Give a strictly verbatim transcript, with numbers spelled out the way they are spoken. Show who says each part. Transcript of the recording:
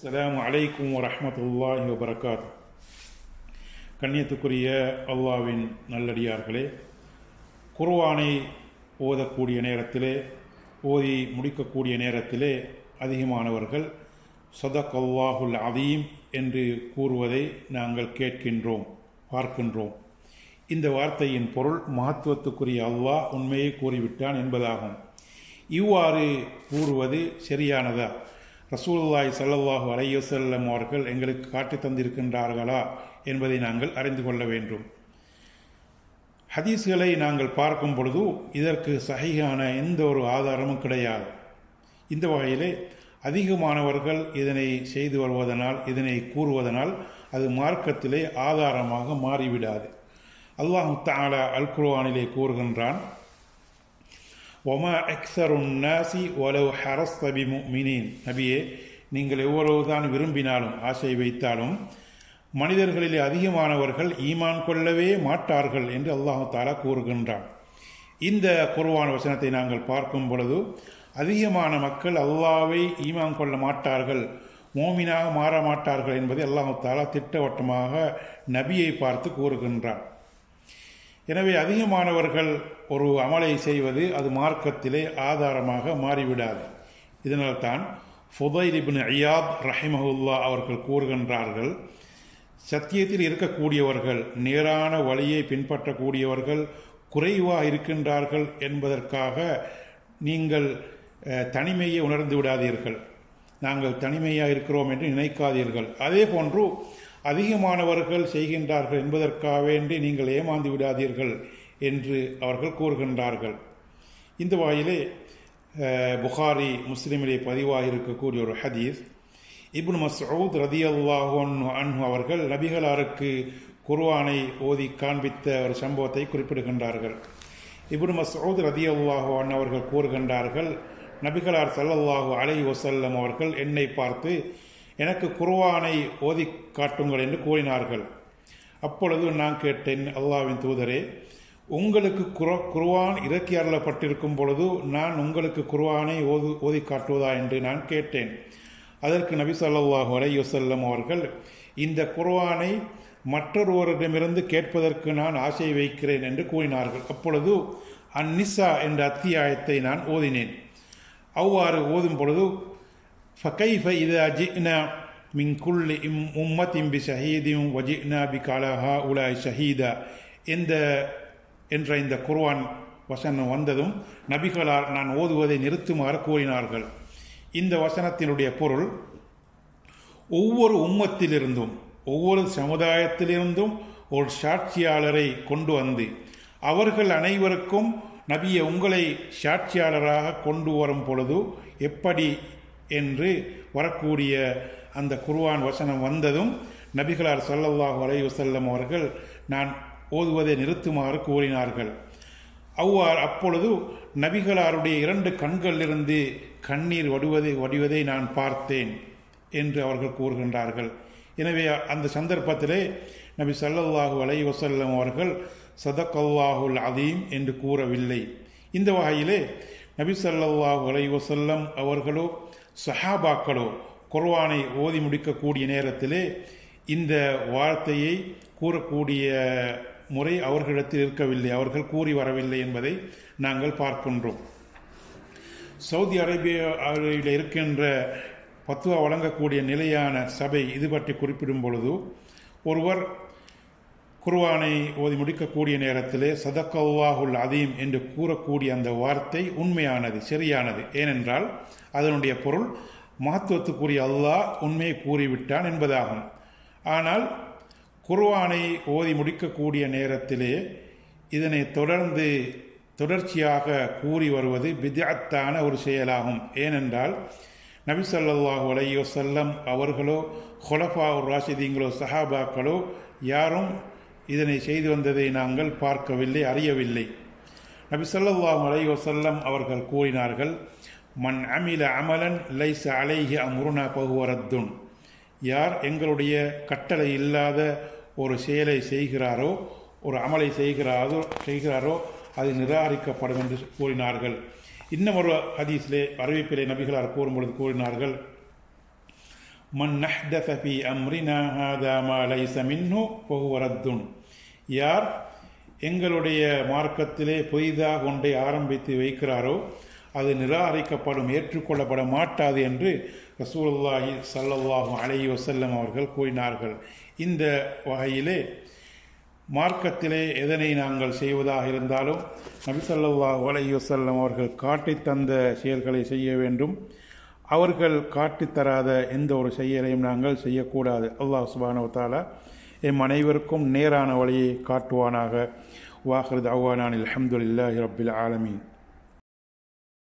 Speaker 1: அஸ்ஸலாமு அலைக்கும் வரஹ்மத்துல்லாஹி வபரகாத்துஹு. கண்ணியத்துக்குரிய அல்லாஹ்வின் நல்லடியார்களே, குர்ஆனை ஓதக்கூடிய நேரத்திலே, ஓதி முடிக்கக்கூடிய நேரத்திலே அதிகமானவர்கள் ஸதகல்லாஹுல் அஸீம் என்று கூறுவதை நாங்கள் கேட்கின்றோம், பார்க்கின்றோம். இந்த வார்த்தையின் பொருள் மகத்துவத்துக்குரிய அல்லாஹ் உண்மையை கூறிவிட்டான் என்பதாகும். இவ்வாறு கூறுவது சரியானதா? ரசூலுல்லாஹி ஸல்லல்லாஹு அலைஹி வஸல்லம் அவர்கள் எங்களுக்கு காட்டி தந்திருக்கின்றார்களா என்பதை நாங்கள் அறிந்து கொள்ள வேண்டும். ஹதீஸ்களை நாங்கள் பார்க்கும் பொழுது இதற்கு சஹீஹான எந்த ஒரு ஆதாரமும் கிடையாது. இந்த வகையிலே அதிகமானவர்கள் இதனை செய்து வருவதனால், இதனை கூறுவதனால் அது மார்க்கத்திலே ஆதாரமாக மாறிவிடாது. அல்லாஹ் தஆலா அல் குர்ஆனிலே கூறுகின்றான், ஒமா அக்ஸருன் நாசி வலவ் ஹரஸ்த பிமுஃமினீன். நபியே, நீங்கள் எவ்வளவுதான் விரும்பினாலும், ஆசை வைத்தாலும் மனிதர்களிலே அதிகமானவர்கள் ஈமான் கொள்ளவே மாட்டார்கள் என்று அல்லாஹ் தஆலா கூறுகின்றான். இந்த குர்ஆன் வசனத்தை நாங்கள் பார்க்கும் பொழுது அதிகமான மக்கள் அல்லாஹ்வை ஈமான் கொள்ள மாட்டார்கள், மோமினாக மாற மாட்டார்கள் என்பதை அல்லாஹ் தஆலா திட்டவட்டமாக நபியை பார்த்து கூறுகின்றான். எனவே அதிகமானவர்கள் ஒரு அமலை செய்வது அது மார்க்கத்திலே ஆதாரமாக மாறிவிடாது. இதனால்தான் ஃபுதைல் இப்னு இயாத் ரஹிமஹுல்லாஹ் அவர்கள் கூறுகின்றார்கள், சத்தியத்தில் இருக்கக்கூடியவர்கள், நேரான வழியை பின்பற்றக்கூடியவர்கள் குறைவாக இருக்கின்றார்கள் என்பதற்காக நீங்கள் தனிமையை உணர்ந்து விடாதீர்கள், நாங்கள் தனிமையாக இருக்கிறோம் என்று நினைக்காதீர்கள். அதே போன்று அதிகமானவர்கள் செய்கின்றார்கள் என்பதற்காக வேண்டி நீங்கள் ஏமாந்து விடாதீர்கள் என்று அவர்கள் கூறுகின்றார்கள். இந்த வகையிலே புகாரி முஸ்லிமிலே பதிவாக இருக்கக்கூடிய ஒரு ஹதீஸ், இப்னு மஸ்ஊத் ரலியல்லாஹு அன்ஹு அவர்கள் நபிகளாருக்கு குர்ஆனை ஓதி காண்பித்த ஒரு சம்பவத்தை குறிப்பிடுகின்றார்கள். இப்னு மஸ்ஊத் ரலியல்லாஹு அன்ஹு அவர்கள் கூறுகின்றார்கள், நபிகளார் ஸல்லல்லாஹு அலைஹி வஸல்லம் அவர்கள் என்னை பார்த்து எனக்கு குர்ஆனை ஓதி காட்டுங்கள் என்று கூறினார்கள். அப்பொழுது நான் கேட்டேன், அல்லாஹ்வின் தூதரே, உங்களுக்கு குர்ஆன் இறக்கி அருளப்பட்டிருக்கும் பொழுது நான் உங்களுக்கு குர்ஆனை ஓது ஓதி காட்டுவதா என்று நான் கேட்டேன். அதற்கு நபி ஸல்லல்லாஹு அலைஹி வஸல்லம் அவர்கள், இந்த குர்ஆனை மற்றொருவரிடமிருந்து கேட்பதற்கு நான் ஆசை வைக்கிறேன் என்று கூறினார்கள். அப்பொழுது அந்நிசா என்ற அத்தியாயத்தை நான் ஓதினேன். அவ்வாறு ஓதும் பொழுது فَكَيْفَ إِذَا جِئْنَا مِنْ كُلِّ أُمَّةٍ بِشَهِيدٍ وَجِئْنَا بِكَ عَلَى هَؤُلَاءِ شَهِيدًا இந்த என்ற இந்த குர்ஆன் வசனம் வந்ததும் நபிகளார் நான் ஓதுவதை நிறுத்துமாறு கூறினார்கள். இந்த வசனத்தினுடைய பொருள், ஒவ்வொரு உம்மத்திலிருந்தும், ஒவ்வொரு சமுதாயத்திலிருந்தும் ஒரு சாட்சியாளரை கொண்டு வந்து அவர்கள் அனைவருக்கும் நபியை உங்களை சாட்சியாளராக கொண்டு வரும் பொழுது எப்படி என்று வரக்கூடிய அந்த குர்ஆன் வசனம் வந்ததும் நபிகளார் ஸல்லல்லாஹு அலைஹி வஸல்லம் அவர்கள் நான் ஓதுவதை நிறுத்துமாறு கூறினார்கள். அவ்வாறு அப்பொழுது நபிகளாருடைய இரண்டு கண்களிலிருந்து கண்ணீர் வடிவதை வடிவதை நான் பார்த்தேன் என்று அவர்கள் கூறுகின்றார்கள். எனவே அந்த சந்தர்ப்பத்திலே நபி ஸல்லல்லாஹு அலைஹி வஸல்லம் அவர்கள் ஸதகல்லாஹுல் அஸீம் என்று கூறவில்லை. இந்த வகையிலே நபி ஸல்லல்லாஹு அலைஹி வஸல்லம் அவர்களோ சஹாபாக்களோ குர்ஆனை ஓதி முடிக்கக்கூடிய நேரத்திலே இந்த வார்த்தையை கூறக்கூடிய முறை அவர்களிடத்தில் இருக்கவில்லை, அவர்கள் கூறி வரவில்லை என்பதை நாங்கள் பார்க்கின்றோம். சவுதி அரேபியாவில் இருக்கின்ற பத்வா வழங்கக்கூடிய நிலையான சபை இது பற்றி குறிப்பிடும் பொழுது, ஒருவர் குர்ஆனை ஓதி முடிக்கக்கூடிய நேரத்திலே ஸதகல்லாஹுல் அஸீம் என்று கூறக்கூடிய அந்த வார்த்தை உண்மையானது, சரியானது. ஏனென்றால் அதனுடைய பொருள் மகத்துவத்துக்குரிய அல்லாஹ் உண்மையை கூறிவிட்டான் என்பதாகும். ஆனால் குர்ஆனை ஓதி முடிக்கக்கூடிய நேரத்திலே இதனை தொடர்ந்து தொடர்ச்சியாக கூறி வருவது பித்அத்தான ஒரு செயலாகும். ஏனென்றால் நபி ஸல்லல்லாஹு அலைஹி வஸல்லம் அவர்களோ குலஃபாஉர் ராஷிதீன்களோ சஹாபாக்களோ யாரும் இதனை செய்து வந்ததை நாங்கள் பார்க்கவில்லை, அறியவில்லை. நபி ஸல்லல்லாஹு அலைஹி வஸல்லம் அவர்கள் கூறினார்கள், மன் அமில அமலன் லைஸ அலைஹி அம்ருனா ஃபஹுவ ரத்துன். யார் எங்களுடைய கட்டளை இல்லாத ஒரு செயலை செய்கிறாரோ, ஒரு அமலை செய்கிறாரோ செய்கிறாரோ அது நிராகரிக்கப்படும் என்று கூறினார்கள். இன்னும் ஒரு ஹதீஸிலே அறிவிப்பிலே நபிகளார் கூறும்பொழுது கூறினார்கள், மன் நஹ்தஸ ஃபீ அம்ரினா ஹாதா மா லைஸ மின்ஹு ஃபஹுவ ரத்துன். யார் எங்களுடைய மார்க்கத்திலே புதிதாக ஒன்றை ஆரம்பித்து வைக்கிறாரோ அது நிராகரிக்கப்படும், ஏற்றுக்கொள்ளப்பட மாட்டாது என்று ரசூலுல்லாஹி ஸல்லல்லாஹு அலைஹி வஸல்லம் அவர்கள் கூறினார்கள். இந்த வகையிலே மார்க்கத்திலே எதனை நாங்கள் செய்வதாக இருந்தாலும் நபி ஸல்லல்லாஹு அலைஹி வஸல்லம் அவர்கள் காட்டித் தந்த செயல்களை செய்ய வேண்டும். அவர்கள் காட்டித்தராத எந்த ஒரு செயலையும் நாங்கள் செய்யக்கூடாது. அல்லாஹ் சுப்ஹானஹு வ தஆலா எம் அனைவருக்கும் நேரான வழியை காட்டுவானாக. வாஹிரு தஅவானா அல்ஹம்துலில்லாஹி ரப்பில் ஆலமீன்.